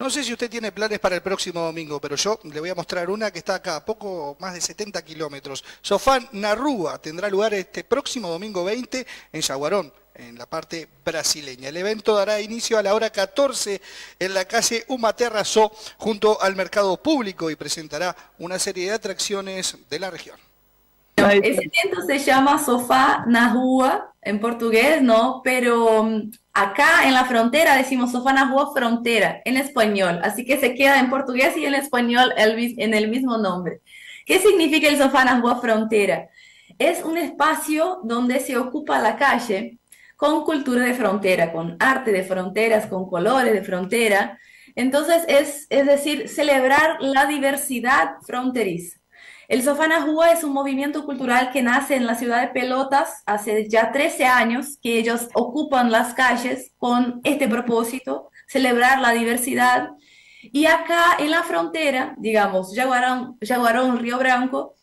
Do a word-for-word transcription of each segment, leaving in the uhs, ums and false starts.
No sé si usted tiene planes para el próximo domingo, pero yo le voy a mostrar una que está acá, a poco más de setenta kilómetros. Sofá Narrúa tendrá lugar este próximo domingo veinte en Yaguarón, en la parte brasileña. El evento dará inicio a la hora catorce en la calle Umaterra Só, junto al mercado público, y presentará una serie de atracciones de la región. Ese evento se llama Sofá na Rua, en portugués, ¿no? Pero um, acá en la frontera decimos Sofá na Rua Frontera, en español. Así que se queda en portugués y en español el, en el mismo nombre. ¿Qué significa el Sofá na Rua Frontera? Es un espacio donde se ocupa la calle con cultura de frontera, con arte de fronteras, con colores de frontera. Entonces, es, es decir, celebrar la diversidad fronteriza. El Sofá na Rua es un movimiento cultural que nace en la ciudad de Pelotas hace ya trece años, que ellos ocupan las calles con este propósito, celebrar la diversidad. Y acá en la frontera, digamos, Jaguarón, Jaguarón Río Branco,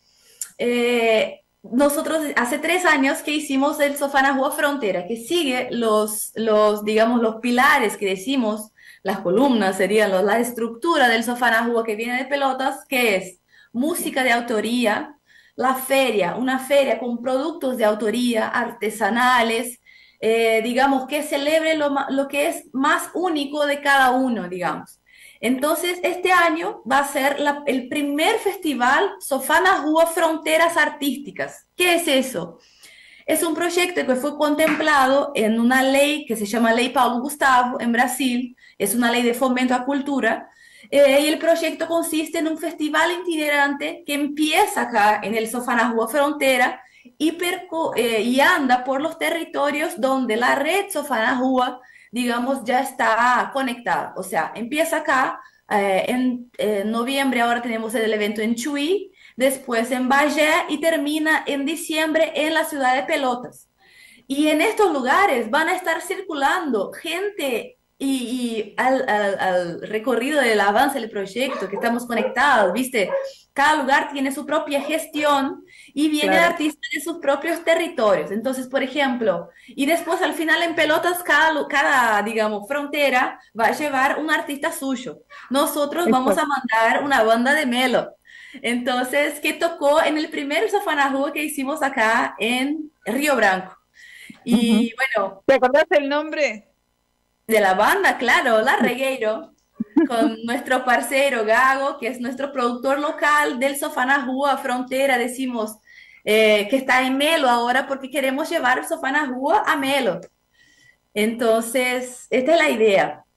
eh, nosotros hace tres años que hicimos el Sofá na Rua Frontera, que sigue los, los, digamos, los pilares que decimos, las columnas serían los, la estructura del Sofá na Rua que viene de Pelotas, que es música de autoría, la feria, una feria con productos de autoría, artesanales, eh, digamos, que celebre lo, lo que es más único de cada uno, digamos. Entonces, este año va a ser la, el primer festival Sofá na Rua Fronteras Artísticas. ¿Qué es eso? Es un proyecto que fue contemplado en una ley que se llama Ley Paulo Gustavo, en Brasil. Es una ley de fomento a cultura. Eh, y el proyecto consiste en un festival itinerante que empieza acá en el Sofá na Rua Frontera y, perco, eh, y anda por los territorios donde la red Sofá na Rua, digamos, ya está conectada. O sea, empieza acá, eh, en eh, noviembre ahora tenemos el evento en Chuy, después en Bagé y termina en diciembre en la ciudad de Pelotas. Y en estos lugares van a estar circulando gente y, y al, al, al, recorrido del avance del proyecto, que estamos conectados, ¿viste? Cada lugar tiene su propia gestión y viene Claro. artistas de sus propios territorios. Entonces, por ejemplo, y después al final en Pelotas, cada, cada, digamos, frontera va a llevar un artista suyo. Nosotros vamos Eso. a mandar una banda de Melo. Entonces, que tocó en el primer Sofá na Rua que hicimos acá en Río Branco. Ujú. Y bueno, ¿Te acordás el nombre? de la banda, claro, La Regueiro, con nuestro parcero Gago, que es nuestro productor local del Sofá na Rua Frontera, decimos eh, que está en Melo ahora porque queremos llevar el Sofá na Rua a Melo. Entonces, esta es la idea.